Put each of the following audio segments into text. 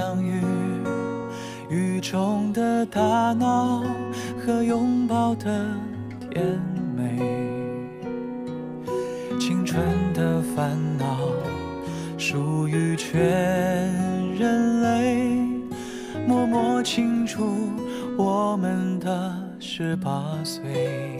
相遇，雨中的打闹和拥抱的甜美，青春的烦恼属于全人类，默默庆祝我们的18岁。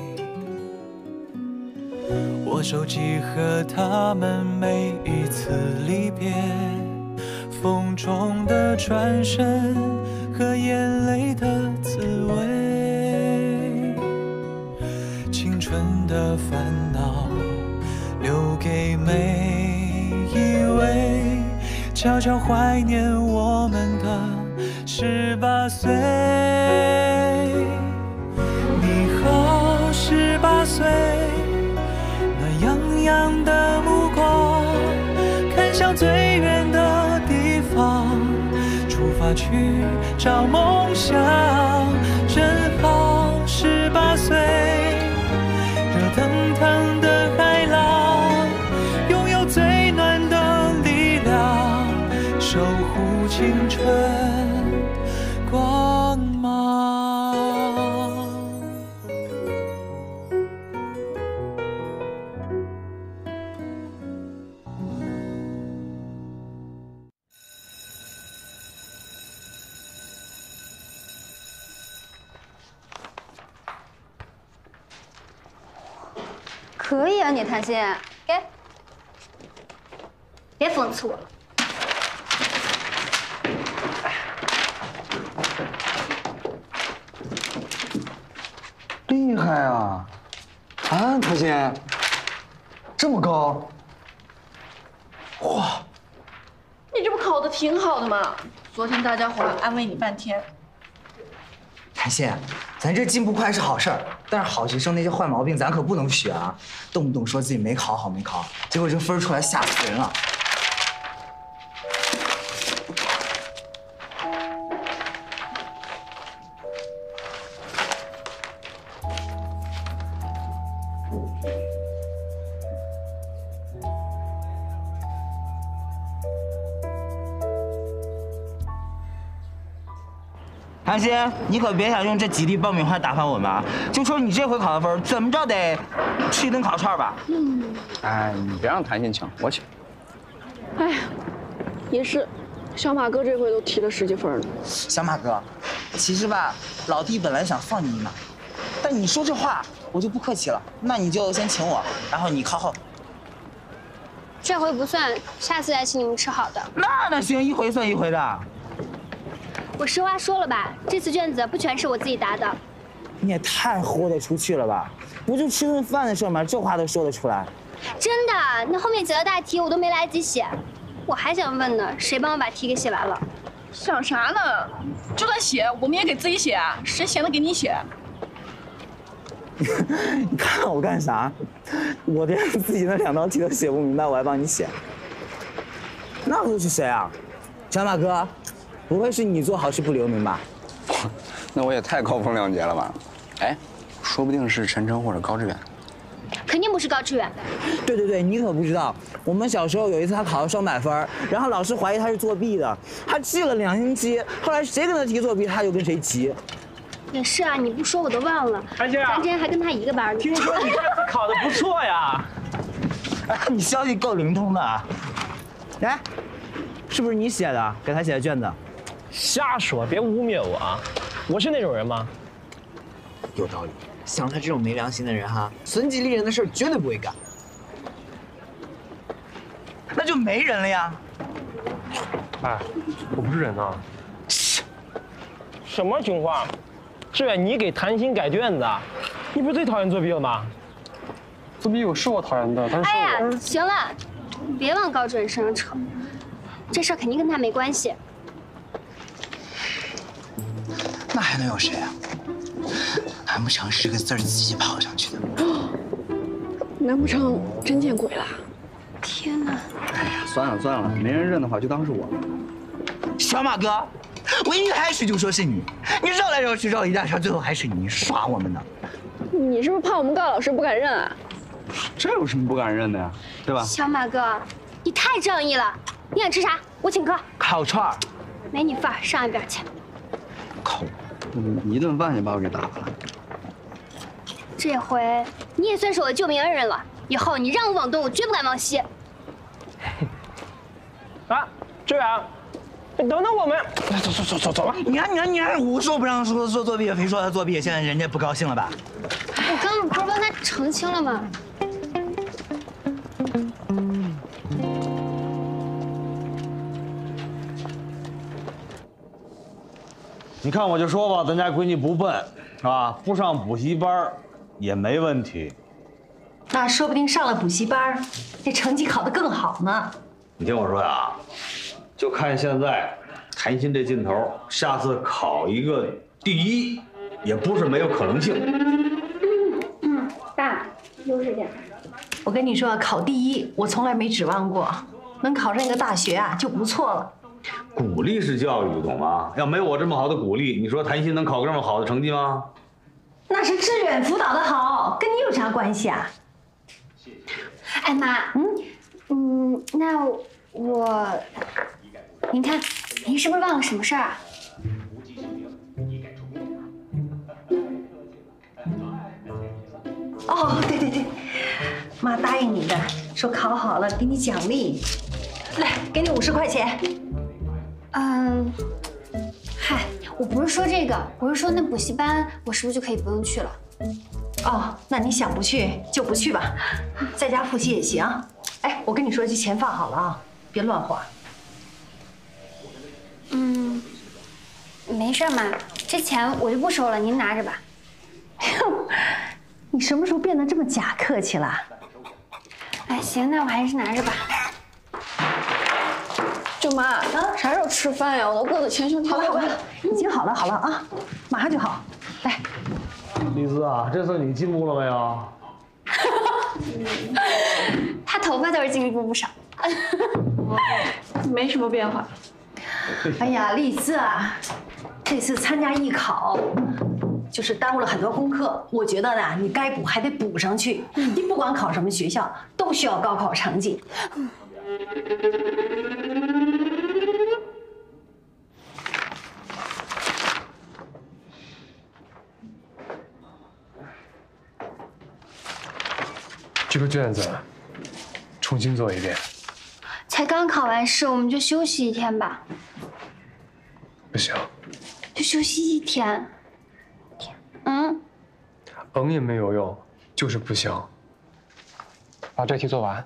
我手记和他们每一次离别，风中的转身和眼泪的滋味，青春的烦恼留给每一位，悄悄怀念我们的18岁。你好，18岁，那洋洋的目光看向最远的地方，出发去找梦想。正好18岁，热腾腾的海浪，拥有最暖的力量，守护青春光芒。 可以啊，你谈心，给，别讽刺我了。 厉害啊！啊，谈心，这么高，哇！ 你这不考的挺好的吗？昨天大家伙安慰你半天。 谈心，咱这进步快是好事儿，但是好学生那些坏毛病咱可不能学啊！动不动说自己没考好没考，结果这分出来吓死人了。 韩鑫，你可别想用这几粒爆米花打发我们啊！就说你这回考的分，怎么着得吃一顿烤串吧？ 哎，你别让谈心请，我请。 哎呀，也是，小马哥这回都提了10几分呢。 小马哥，其实吧，老弟本来想放你一马，但你说这话，我就不客气了。那你就先请我，然后你靠后。 这回不算，下次再请你们吃好的。 那行，一回算一回的。 我实话说了吧，这次卷子不全是我自己答的。 你也太豁得出去了吧？不就吃顿饭的事吗？这话都说得出来？ 真的，那后面几道大题我都没来得及写。我还想问呢，谁帮我把题给写完了？ 想啥呢？就算写，我们也给自己写啊，谁闲得给你写？ 你看我干啥？我连自己那2道题都写不明白，我还帮你写。那会是谁啊？小马哥。不会是你做好事不留名吧？ 那我也太高风亮节了吧？哎，说不定是陈晨或者高志远。 肯定不是高志远的。 对，你可不知道，我们小时候有一次他考了200分，然后老师怀疑他是作弊的，他记了2星期，后来谁跟他提作弊，他就跟谁急。 也是啊，你不说我都忘了。 韩姐， 咱之前还跟他一个班呢。 听说你这次考得不错呀？ 哎，你消息够灵通的啊！哎，是不是你写的？给他写的卷子？ 瞎说，别污蔑我啊！我是那种人吗？ 有道理，像他这种没良心的人哈，损己利人的事绝对不会干。 那就没人了呀！ 哎，我不是人啊！什么情况？志远，你给谭鑫改卷子，你不是最讨厌作弊了吗？ 作弊是我讨厌的，但是…… 哎呀，行了，别往高志远身上扯，这事儿肯定跟他没关系。 那还能有谁啊？难不成是个字儿自己跑上去的？ 难不成真见鬼了？ 天哪！ 哎呀，算了，没人认的话就当是我。 小马哥，我一开始就说是你，你绕来绕去绕一大圈，最后还是你耍我们呢。 你是不是怕我们告老师不敢认啊？ 这有什么不敢认的呀？对吧？ 小马哥，你太正义了！你想吃啥？我请客。 烤串儿。 没你份儿，上一边去。 靠！你一顿饭就把我给打发了。 这回你也算是我的救命恩人了。以后你让我往东，我绝不敢往西。 啊，志远，等等我们。走吧。 你看，胡说不让说作弊，非说他作弊，现在人家不高兴了吧？ 我刚不是帮他澄清了吗？ 你看我就说吧，咱家闺女不笨，啊，不上补习班也没问题。 那说不定上了补习班，这成绩考得更好呢。 你听我说呀，就看现在谭鑫这劲头，下次考一个第一，也不是没有可能性。 爸，悠着点。 我跟你说，考第一我从来没指望过，能考上一个大学啊就不错了。 鼓励式教育，懂吗？要没我这么好的鼓励，你说谭鑫能考这么好的成绩吗？ 那是志远辅导的好，跟你有啥关系啊？ 哎妈，那您看，您是不是忘了什么事儿啊？ 哦，对，妈答应你的，说考好了给你奖励，来，给你50块钱。 嗨，我不是说这个，我是说那补习班，我是不是就可以不用去了？ 哦，那你想不去就不去吧，在家复习也行。哎，我跟你说，这钱放好了啊，别乱花。 没事妈，这钱我就不收了，您拿着吧。 你什么时候变得这么假客气了？ 哎，行，那我还是拿着吧。 舅妈，啥时候吃饭呀？我都饿得前胸贴后背。 已经好了啊，马上就好。来， 丽丝啊，这次你进步了没有？ 他头发倒是进步不少。 没什么变化。 哎呀，丽丝啊，这次参加艺考，就是耽误了很多功课。我觉得呢，你该补还得补上去。你不管考什么学校，都需要高考成绩。 这个卷子重新做一遍。 才刚考完试，我们就休息一天吧。 不行， 就休息一天。 也没有用，就是不行。把这题做完。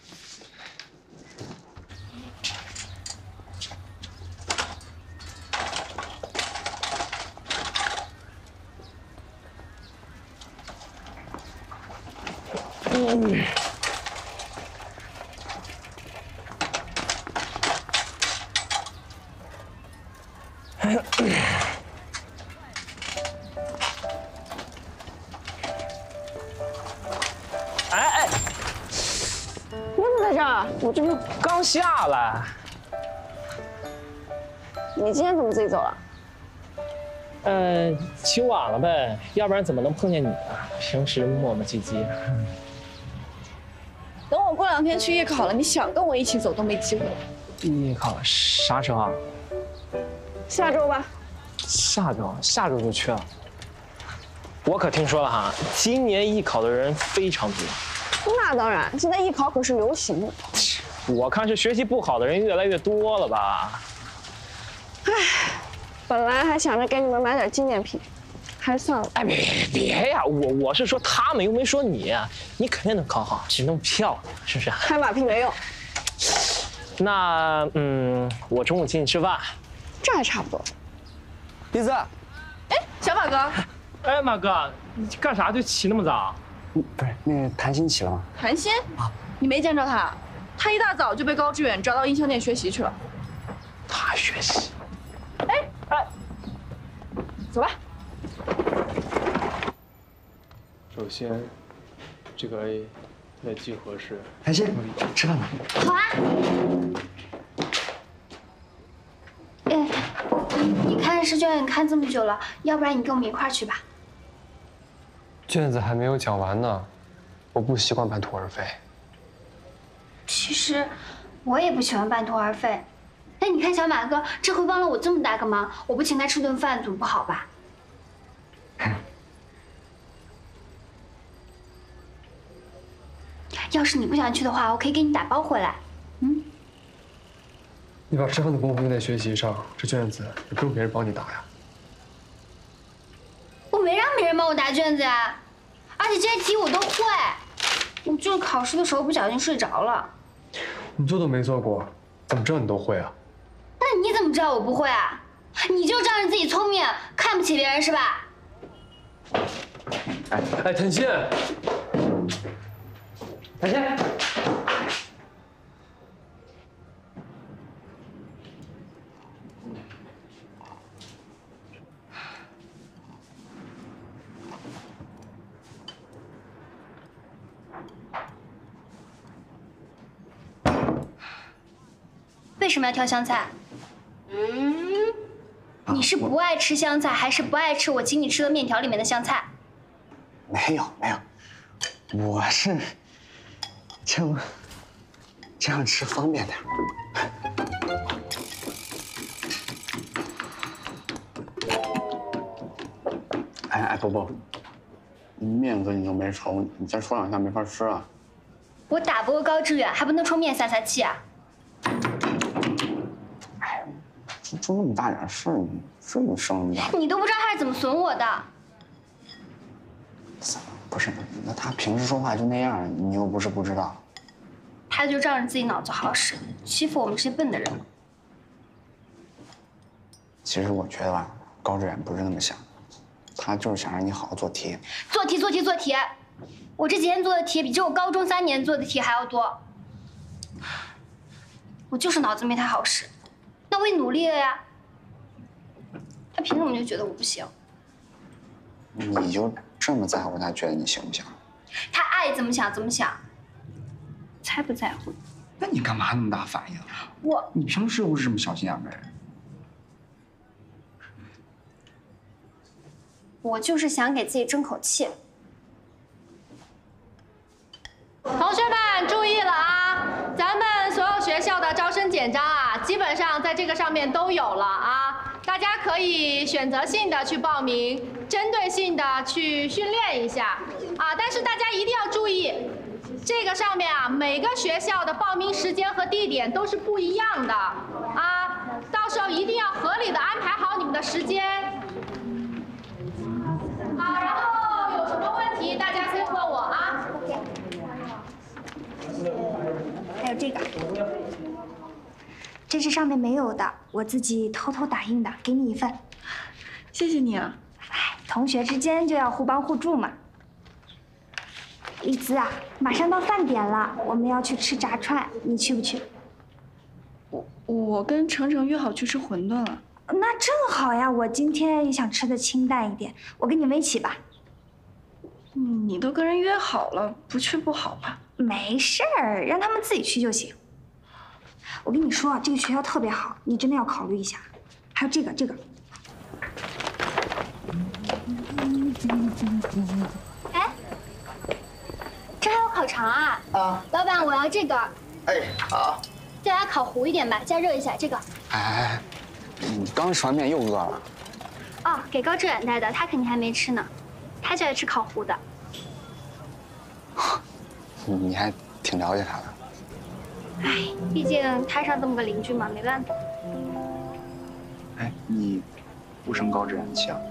哎，你怎么在这儿？我这不是刚下来。 你今天怎么自己走了？ 起晚了呗，要不然怎么能碰见你呢？平时磨磨唧唧。 等我过2天去艺考了，你想跟我一起走都没机会了。 艺考啥时候啊？ 下周吧。 下周就去了。我可听说了哈，今年艺考的人非常多。 那当然，现在艺考可是流行的。 我看是学习不好的人越来越多了吧？ 唉，本来还想着给你们买点纪念品，还算了。 哎，别呀！我是说他们，又没说你。你肯定能考好，只那么漂亮，是不是？ 拍马屁没用。 那我中午请你吃饭。 这还差不多。 李子， 哎，小马哥。 哎，马哥，你干啥就起那么早？ 不是，那个谭鑫起了吗？ 谭鑫啊，你没见着他？他一大早就被高志远找到音像店学习去了。 他学习？ 哎，走吧。 首先，这个 A 在几何式。 谭鑫，吃饭吧。 好啊。你看试卷看这么久了，要不然你跟我们一块儿去吧。 卷子还没有讲完呢，我不习惯半途而废。 其实我也不喜欢半途而废， 那你看小马哥这回帮了我这么大个忙，我不请他吃顿饭总不好吧？要是你不想去的话，我可以给你打包回来。 你把吃饭的功夫用在学习上，这卷子也不用别人帮你答呀。 我没让别人帮我答卷子呀，而且这些题我都会，我就是考试的时候不小心睡着了。 你做都没做过，怎么知道你都会啊？ 那你怎么知道我不会啊？你就仗着自己聪明，看不起别人是吧？ 哎，谭鑫，谭鑫， 为什么要挑香菜？你是不爱吃香菜，还是不爱吃我请你吃的面条里面的香菜？ 没有，我是这样吃方便点。哎，伯伯，面子你都没抽，你再说两下没法吃啊。 我打不过高志远，还不能冲面撒气啊？ 哎，就那么大点事，你这么生的？ 你都不知道他是怎么损我的。 不是，那他平时说话就那样，你又不是不知道。 他就仗着自己脑子好使，欺负我们这些笨的人。 其实我觉得吧，高志远不是那么想，他就是想让你好好做题。 做题！我这几天做的题比这我高中3年做的题还要多。我就是脑子没他好使，那我也努力了呀。他凭什么就觉得我不行？ 你就这么在乎他，觉得你行不行？ 他爱怎么想怎么想，才不在乎。 那你干嘛那么大反应？你平时又不是这么小心眼的人。 我就是想给自己争口气。 同学们注意了啊！咱们所有学校的招生简章啊，基本上在这个上面都有了啊。大家可以选择性的去报名，针对性的去训练一下啊。但是大家一定要注意，这个上面啊，每个学校的报名时间和地点都是不一样的啊。到时候一定要合理的安排好你们的时间。好，然后有什么问题大家可以问我啊。 还有这个，这是上面没有的，我自己偷偷打印的，给你一份。 谢谢你啊。 哎，同学之间就要互帮互助嘛。丽兹啊，马上到饭点了，我们要去吃炸串，你去不去？ 我跟程程约好去吃馄饨了。 那正好呀，我今天也想吃的清淡一点，我跟你们一起吧。 你都跟人约好了，不去不好吧？ 没事儿，让他们自己去就行。我跟你说，这个学校特别好，你真的要考虑一下。还有这个。哎，这还有烤肠啊！老板，我要这个。 哎，好。 再来烤糊一点吧，加热一下这个。 哎，你刚吃完面又饿了。 哦，给高志远带的，他肯定还没吃呢，他就爱吃烤糊的。 你还挺了解他的。 哎，毕竟摊上这么个邻居嘛，没办法。 哎，你不生高志远的气啊？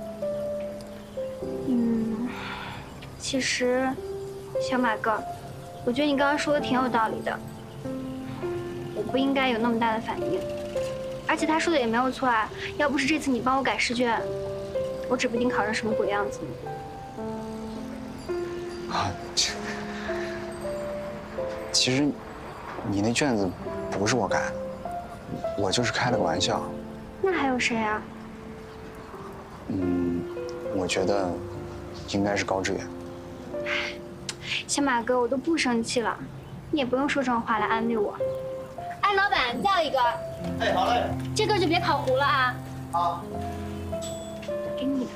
其实，小马哥，我觉得你刚刚说的挺有道理的。我不应该有那么大的反应，而且他说的也没有错啊。要不是这次你帮我改试卷，我指不定考成什么鬼样子呢。 啊，其实你那卷子不是我改的，我就是开了个玩笑。 那还有谁啊？ 我觉得应该是高志远。 小马哥，我都不生气了，你也不用说这种话来安慰我。哎，老板，再要一个。 哎，好嘞。 这个就别烤糊了啊。 好。 给你的。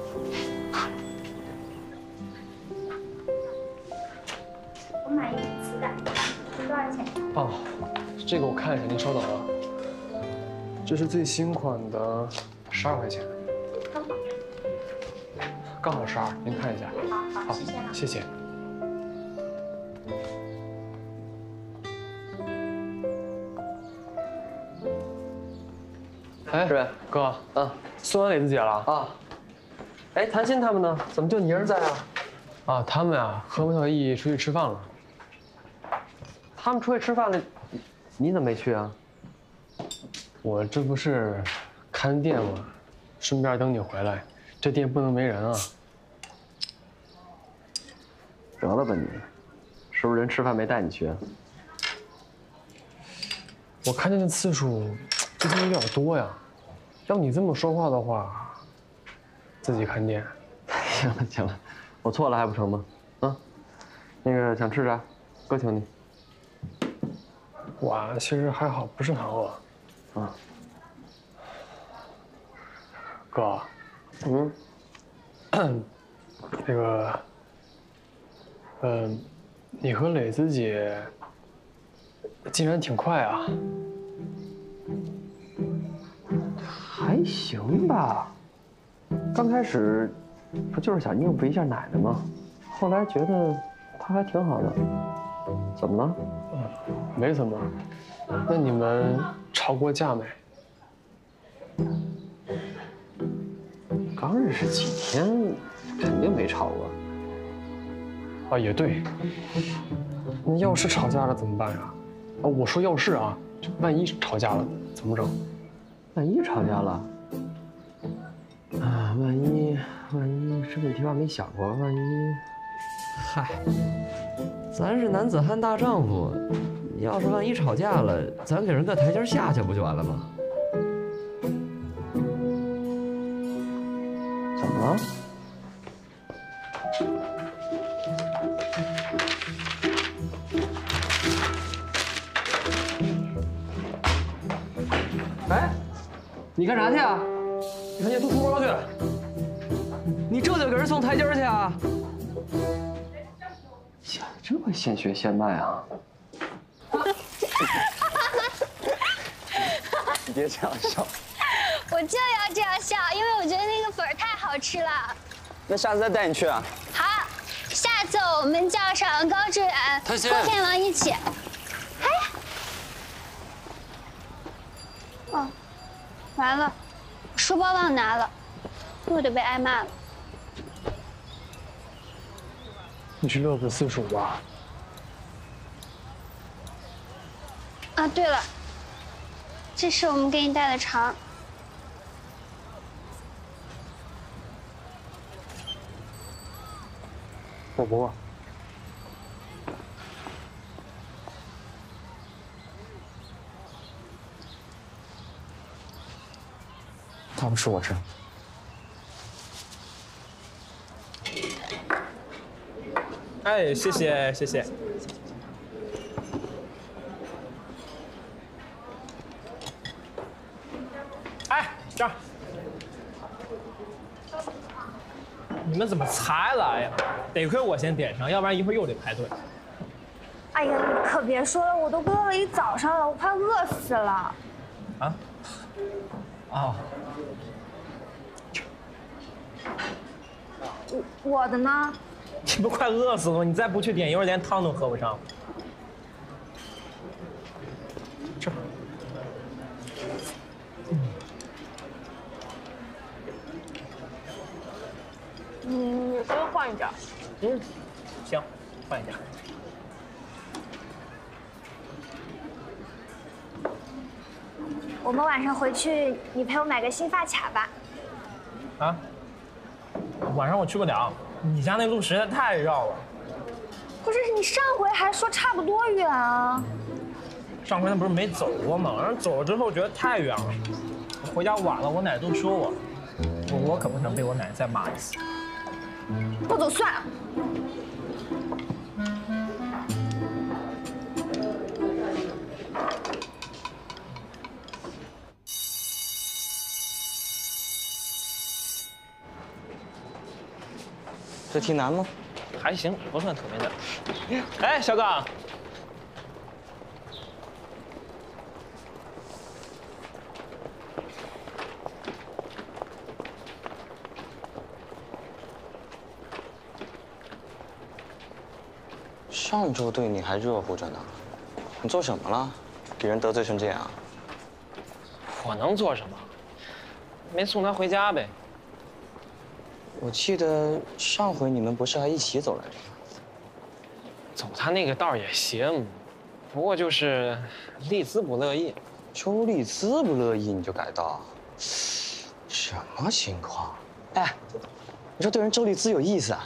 我买一个磁带，多少钱？ 哦，这个我看一下，您稍等啊。 这是最新款的，12块钱。刚好12，您看一下。好，谢谢。哎，哥，送完磊子姐了啊。哎，谭鑫他们呢？怎么就你一人在啊？啊，他们啊和王小艺出去吃饭了。 他们出去吃饭了，你怎么没去啊？ 我这不是看店吗？顺便等你回来，这店不能没人啊。 得了吧你，是不是人吃饭没带你去啊？ 我看见的次数最近有点多呀。要你这么说话的话，自己看店。 行了行了，我错了还不成吗？啊，那个想吃啥？哥请你。 我其实还好，不是很饿。 啊。 哥。那个，你和磊子姐进展挺快啊。 还行吧，刚开始不就是想应付一下奶奶吗？后来觉得她还挺好的。怎么了？ 没怎么。那你们吵过架没？ 刚认识几天，肯定没吵过。 啊，也对。那要是吵架了怎么办呀？啊，我说要是啊，万一吵架了怎么整？ 万一吵架了，啊，万一这问题我还没想过，万一， 嗨，咱是男子汉大丈夫，要是万一吵架了，咱给人个台阶下去不就完了吗？ 怎么了？ 哎，你干啥去啊？ 你赶紧都出包去！ 你这就给人送台阶去啊？ 想这么现学现卖啊？ 你别这样笑。 我就要这样笑，因为我觉得那个粉儿太好吃了。 那下次再带你去啊。 好，下次我们叫上高志远、郭天王一起。哎，哦，完了，书包忘拿了，我得被挨骂了。 你去乐子私塾吧。 啊，对了，这是我们给你带的肠。 我不饿。他不吃我吃。 哎，谢谢谢谢。哎，这儿。你们怎么才来呀？得亏我先点上，要不然一会儿又得排队。 哎呀，你可别说了，我都饿了一早上了，我快饿死了。 啊？啊。 我的呢？ 你不快饿死了吗？你再不去点，一会儿连汤都喝不上。这。 你可以换一家。 行，换一家。 我们晚上回去，你陪我买个新发卡吧。 啊？晚上我去不了，你家那路实在太绕了。 不是，你上回还说差不多远啊。 上回那不是没走过吗？然后走了之后觉得太远了，回家晚了，我奶都说我，我可不想被我奶再骂一次。 不走算了。 这题难吗？ 还行，不算特别难。哎，小刚， 上周对你还热乎着呢，你做什么了？给人得罪成这样？ 我能做什么？没送他回家呗。 我记得上回你们不是还一起走来着吗？ 走他那个道也行，不过就是丽兹不乐意。 周丽兹不乐意你就改道？什么情况？哎，你说对人周丽兹有意思啊？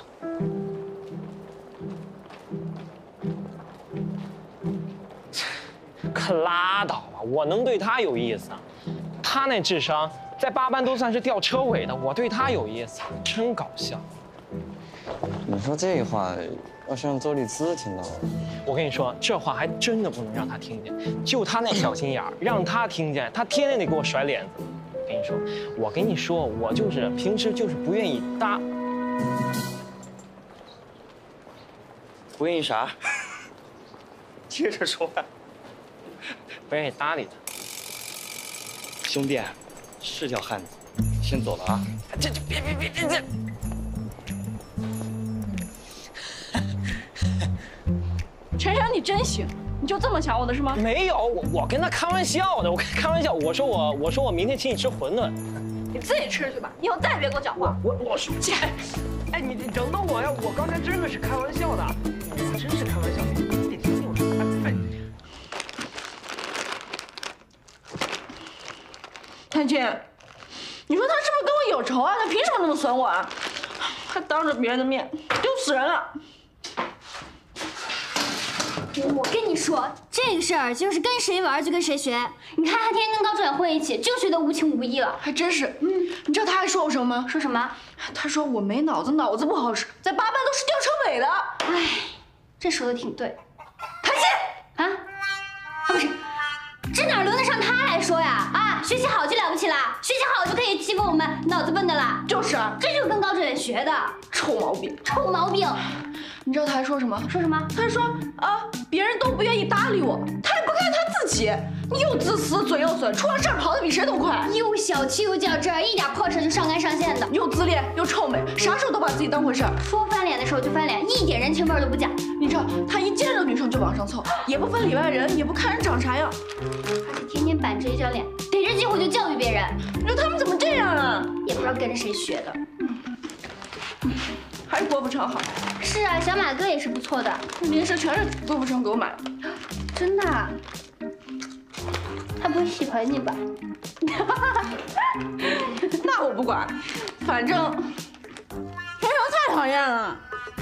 可拉倒吧，我能对他有意思啊？他那智商，在8班都算是吊车尾的，我对他有意思，真搞笑。 你说这话，要是让周丽兹听到了， 我跟你说，这话还真的不能让他听见。就他那小心眼儿，让他听见，他天天得给我甩脸子。我跟你说，我就是平时就是不愿意搭。 不愿意啥？接着说呀。 不愿意搭理他。 兄弟，是条汉子，先走了啊！ 这别！ 晨晨，你真行，你就这么想我的是吗？ 没有，我跟他开玩笑的，我开玩笑，我说我明天请你吃馄饨。 你自己吃去吧，以后再也别跟我讲话。 我说，哎，你等等我呀，我刚才真的是开玩笑的，我真是开玩笑，你得听听我说。哎。 谭青，你说他是不是跟我有仇啊？他凭什么那么损我啊？还当着别人的面，丢死人了！ 我跟你说，这个事儿就是跟谁玩就跟谁学。你看他天天跟高志远混一起，就学得无情无义了。 还真是，你知道他还说我什么吗？ 说什么？ 他说我没脑子，脑子不好使，在8班都是吊车尾的。 哎，这说的挺对。 谭鑫啊，不是，这哪轮得上他来说呀？啊，学习好就了不起啦，学习好就可以欺负我们脑子笨的啦。 就是啊， 这就是跟高志远学的。 臭毛病， 臭毛病。 你知道他还说什么？ 说什么？ 他说啊，别人都不愿意搭理我，他也不看他自己，你又自私，嘴又损，出了事儿跑得比谁都快， 又小气又较真儿，一点破事就上纲上线的， 又自恋又臭美，啥时候都把自己当回事儿。 说翻脸的时候就翻脸，一点人情味都不讲。 你知道他一见着女生就往上凑，也不分里外人，也不看人长啥样， 而且天天板着一张脸，逮着机会就教育别人。 你说他们怎么这样啊？ 也不知道跟着谁学的。 还是郭富城好。 是啊，小马哥也是不错的。 零食全是郭富城给我买的。 真的？他不会喜欢你吧？ 那我不管，反正陈诚太讨厌了。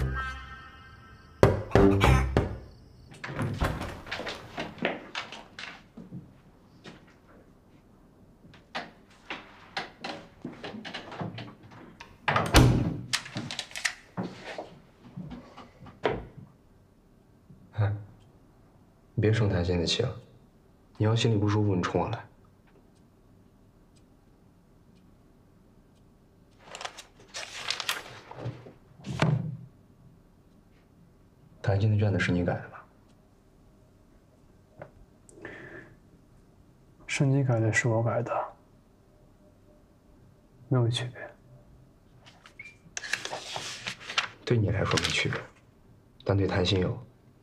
你别生谭鑫的气了，你要心里不舒服，你冲我来。谭鑫的卷子是你改的吧？ 是你改的，是我改的，没有区别。 对你来说没区别，但对谭鑫有。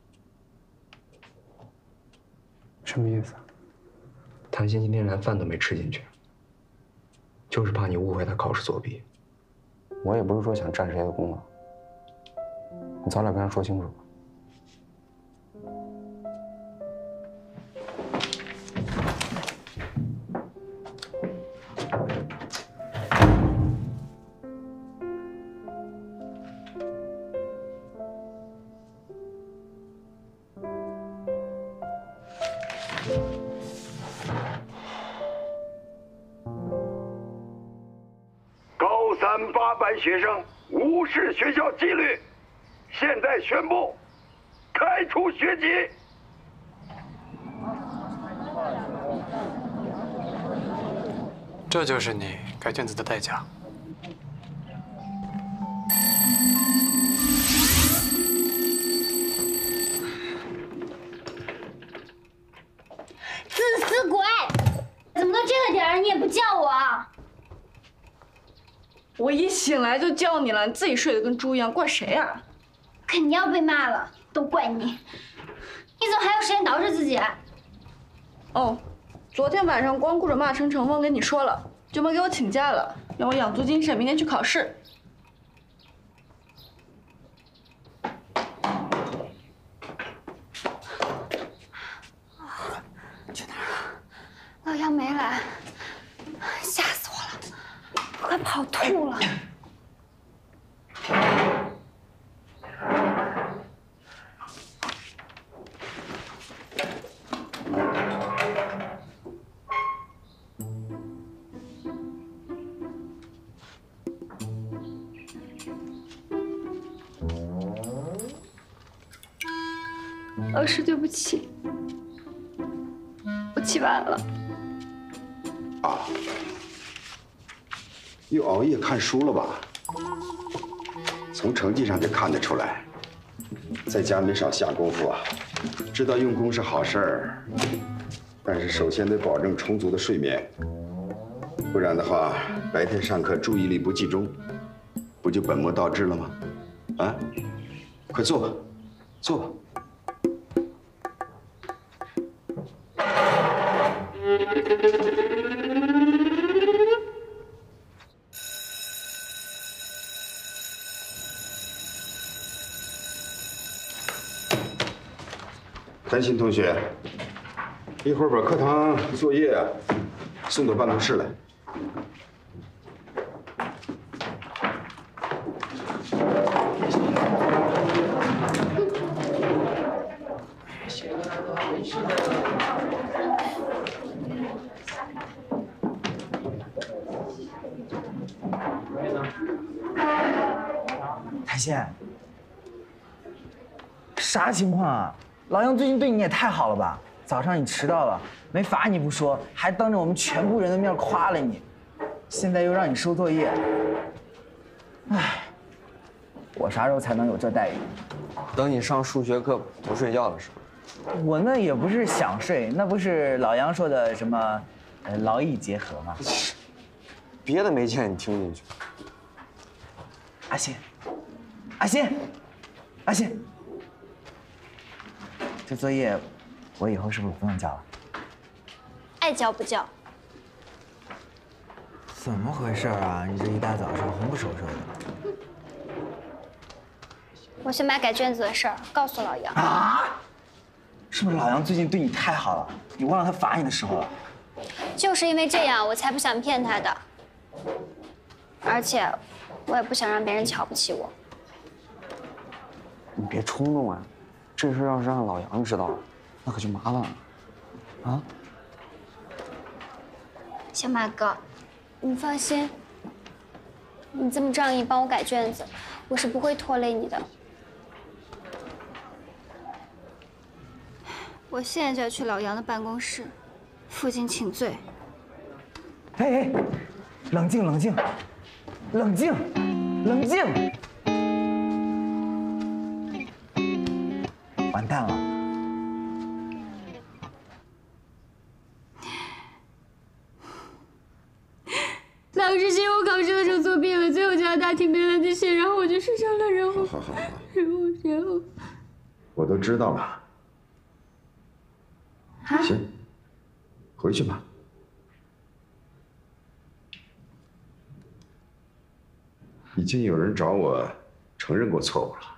什么意思？ 谭鑫今天连饭都没吃进去，就是怕你误会他考试作弊。我也不是说想占谁的功劳，你早点跟他说清楚吧。 8班学生无视学校纪律，现在宣布开除学籍。 这就是你改卷子的代价。 自私鬼！怎么都这个点儿，你也不叫我？ 我一醒来就叫你了，你自己睡得跟猪一样，怪谁啊？ 肯定要被骂了。 都怪你！你怎么还有时间捯饬自己？ 哦，昨天晚上光顾着骂程程，忘跟你说了，舅妈给我请假了，让我养足精神，明天去考试。 去哪儿了？老杨没来，吓死我了，我快跑吐了。老师，对不起，我起晚了。 啊，又熬夜看书了吧？从成绩上就看得出来，在家没少下功夫啊。知道用功是好事儿，但是首先得保证充足的睡眠，不然的话，白天上课注意力不集中，不就本末倒置了吗？啊，快坐吧，坐吧。谭鑫同学，一会儿把课堂作业送到办公室来。 谭鑫，啥情况啊？老杨最近对你也太好了吧？早上你迟到了，没罚你不说，还当着我们全部人的面夸了你，现在又让你收作业。唉，我啥时候才能有这待遇？ 等你上数学课不睡觉的时候。 我那也不是想睡，那不是老杨说的什么，劳逸结合吗？ 别的没见你听进去。 阿鑫，阿鑫，阿鑫。这作业，我以后是不是不用交了？ 爱交不交。 怎么回事啊？你这一大早上魂不守舍的。 我去买改卷子的事儿告诉老杨。 啊？是不是老杨最近对你太好了？你忘了他罚你的时候了？ 就是因为这样，我才不想骗他的。而且，我也不想让别人瞧不起我。 你别冲动啊！这事要是让老杨知道了，那可就麻烦了。啊？ 小马哥，你放心，你这么仗义帮我改卷子，我是不会拖累你的。我现在就要去老杨的办公室，负荆请罪。 哎，冷静，冷静，冷静，冷静！完蛋了！ 老师嫌我考试的时候作弊了，最后叫他听别人的信，然后我就睡着了，然后， 好， 然后， 我都知道了。 啊？ 行，回去吧。已经有人找我承认过错误了。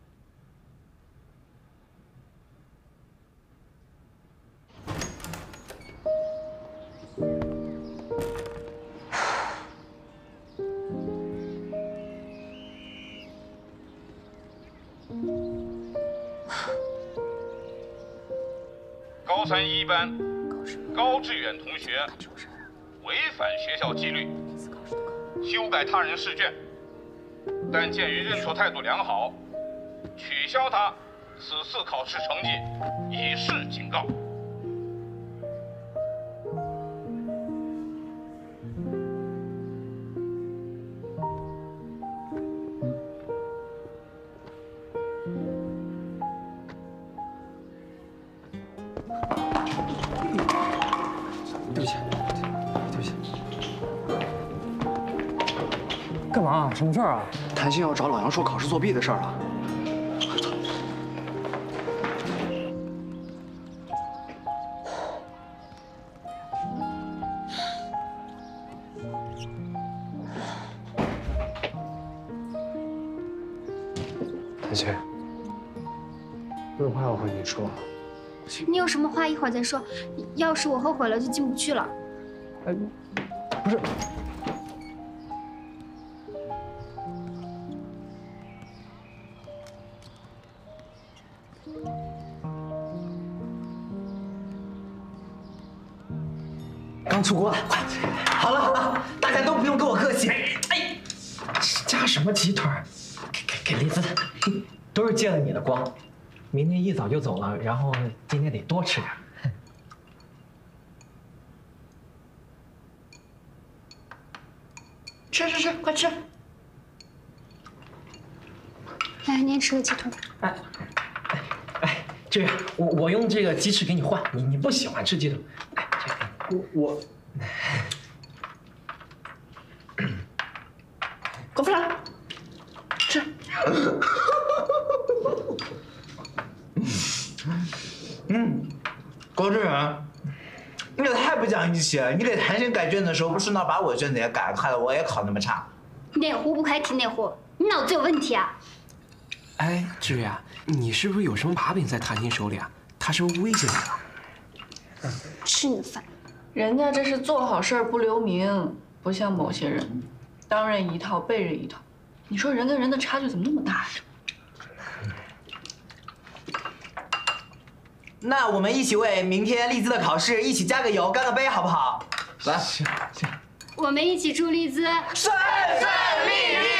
高三一班高志远同学违反学校纪律，修改他人试卷，但鉴于认错态度良好，取消他此次考试成绩，以示警告。 对不起，对不起。 干嘛？什么事儿啊？ 谭鑫要找老杨说考试作弊的事儿了。 谭倩，我有话要和你说。 你有什么话一会儿再说。要是我后悔了，就进不去了。 哎，不是。 刚出锅了，快！好了好了，大家都不用跟我客气。哎， 加什么鸡腿？给丽兹的，都是借了你的光。明天一早就走了，然后今天得多吃点。 吃，快吃！ 来，您吃个鸡腿。 哎，志远，我用这个鸡翅给你换，你不喜欢吃鸡腿。哎，我狗饭来，吃。 高志远，你也太不讲义气了！你给谭鑫改卷的时候，不顺道把我卷子也改了，害得我也考那么差。 哪壶不开提哪壶，你脑子有问题啊！ 哎，志远，你是不是有什么把柄在谭鑫手里啊？他是不是威胁你了？ 吃你的饭。 人家这是做好事不留名，不像某些人，当人一套背人一套。你说人跟人的差距怎么那么大呀？ 那我们一起为明天丽兹的考试一起加个油，干个杯，好不好？来， 行。 我们一起祝丽兹顺顺利利。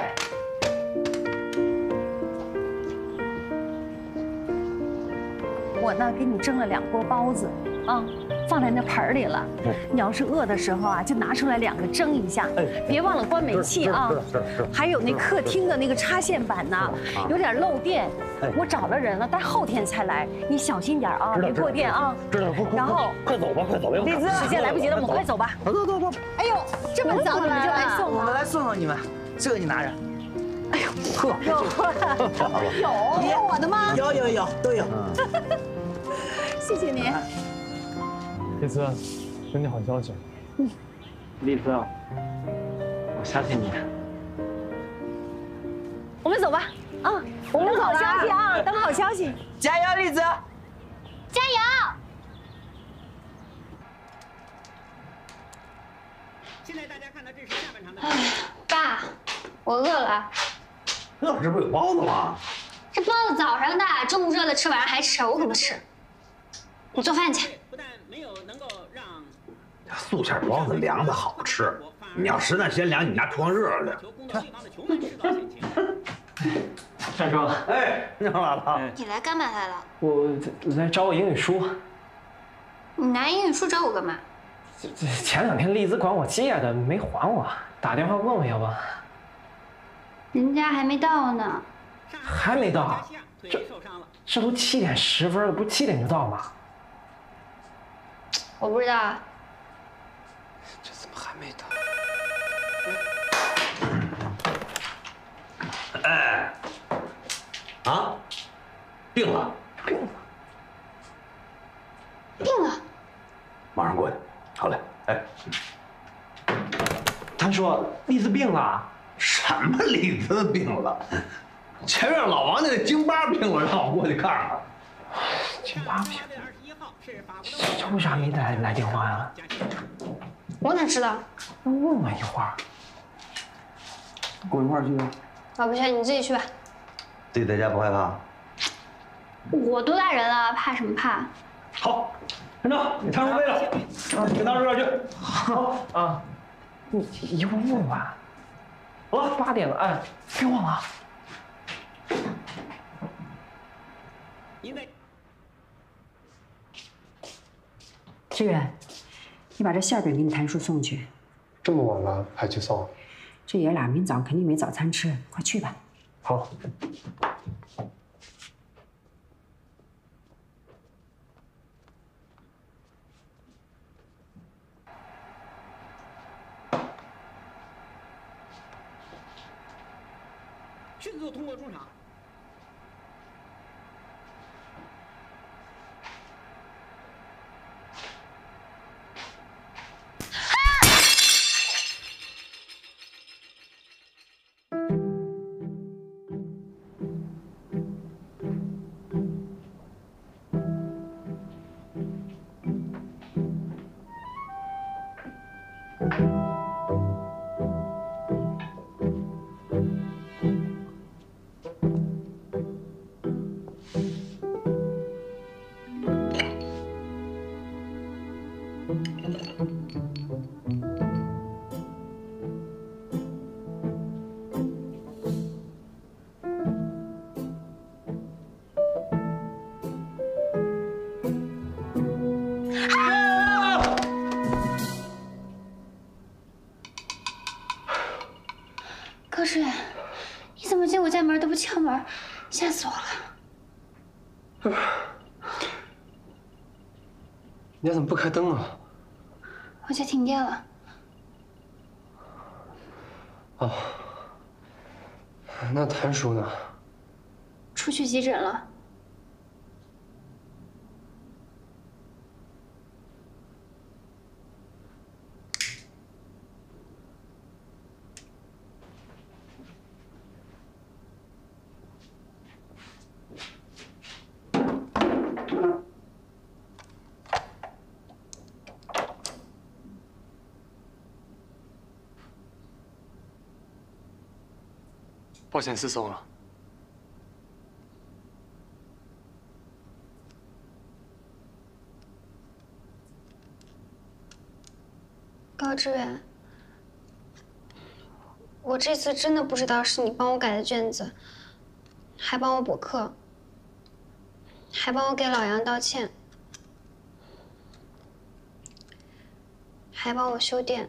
我呢，给你蒸了2锅包子啊，放在那盆里了。你要是饿的时候啊，就拿出来2个蒸一下。别忘了关煤气啊。还有那客厅的那个插线板呢，有点漏电。我找了人了，但后天才来，你小心点啊，别过电啊。 知道。然后快走吧，快走！ 丽兹，时间来不及了，我们快走吧。 走。 哎呦，这么早你们就来送我们来送送你们，这个你拿着。 哎呦，有我的吗？ 有都有。 谢谢您。 丽兹，有你好消息。 丽兹，我相信你。 我们走吧。啊，我们好消息啊，等好消息。 加油，丽兹！ 加油！ 现在大家看到这是下半场的。 爸，我饿了。 这不有包子吗？ 这包子早上的，中午热的吃，晚上还吃，我可不吃。你做饭去。 不但没有能够让素馅包子凉的好吃，你要实在嫌凉，你们家厨房热的。 站住！ 哎，你好，姥姥。 你来干嘛来了？ 我来找我英语书。 你拿英语书找我干嘛？ 前2天丽兹管我借的，没还我，打电话问问要不？ 人家还没到呢。 还没到？这都7点10分了，不是7点就到吗？ 我不知道。 这怎么还没到？ 哎，啊，病了，马上过去。好嘞，哎。 他说丽兹病了。 什么丽兹病了？前院老王家那京巴病了，让我过去看看。 京巴病？这为啥没来电话呀？ 我哪知道？ 问我一会儿。 跟我一块儿去啊？ 我不去，你自己去吧。 自己在家不害怕？ 我多大人了，怕什么怕？ 好，陈正，你摊上杯了，跟当时这去。 好啊，你一会儿问完。好了，8点了，哎，别忘了。 志远，你把这馅饼给你谭叔送去。 这么晚了还去送？ 这爷俩明早肯定没早餐吃，快去吧。 好。 迅速通过中场。 高志远，你怎么进我家门都不敲门，吓死我了！ 你家怎么不开灯啊？ 我家停电了。 哦，那谭叔呢？ 出去急诊了。 抱歉失踪了。 高志远，我这次真的不知道是你帮我改的卷子，还帮我补课，还帮我给老杨道歉，还帮我修电。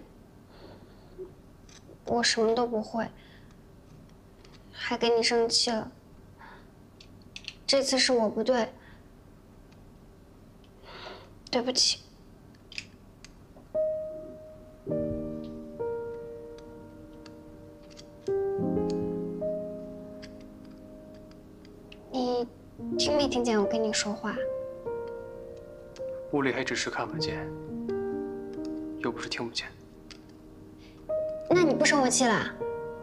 我什么都不会。 还给你生气了，这次是我不对，对不起。你听没听见我跟你说话？ 屋里黑只是看不见，又不是听不见。 那你不生我气啦？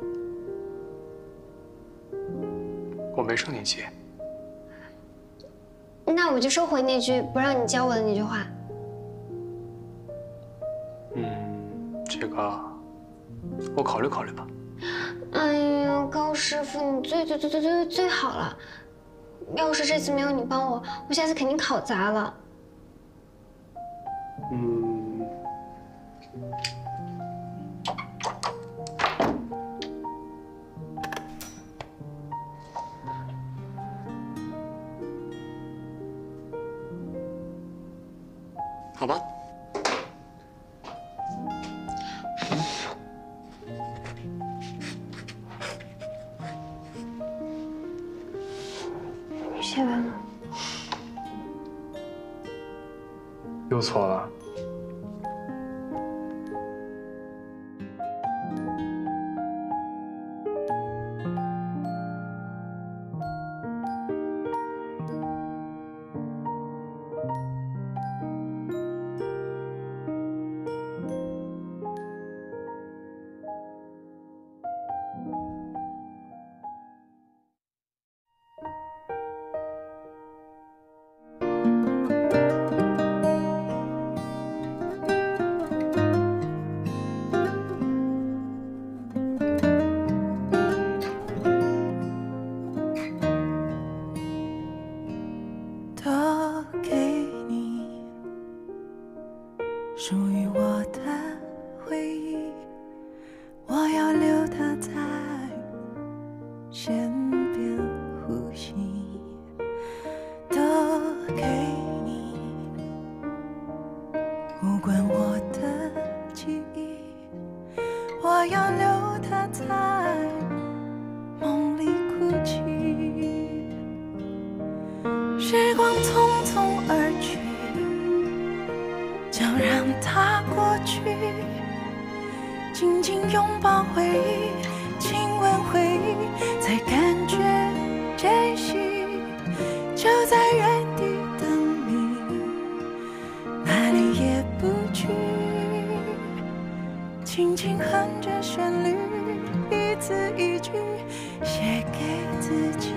我没生你气， 那我就收回那句不让你教我的那句话。 这个我考虑考虑吧。 哎呀，高师傅，你最好了。要是这次没有你帮我，我下次肯定考砸了。 好吧。 写完了。 又错了。 属于我的回忆，我要留它在身边呼吸，都给你，无关我的记忆，我要留它在梦里哭泣。时光匆匆而去，就让它过去，紧紧拥抱回忆，亲吻回忆，才感觉珍惜。就在原地等你，哪里也不去，轻轻哼着旋律，一字一句写给自己。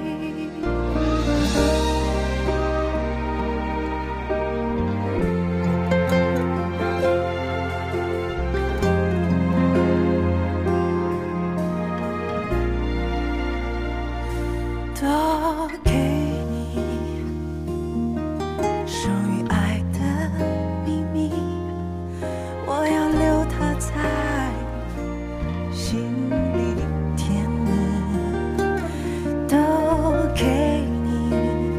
都给你属于爱的秘密，我要留它在心里甜蜜。都给你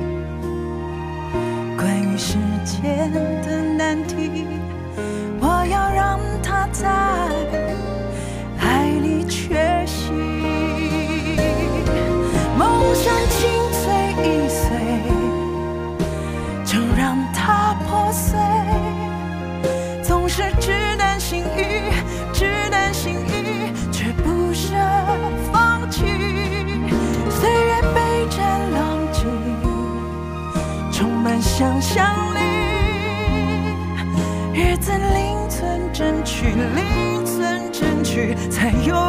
关于时间的难题，我要让它在爱里缺席。 心碎易碎，就让它破碎。总是知难行易，知难行易，却不舍放弃。岁月备战狼藉，充满想象力。日子零寸争取，零寸争取，才有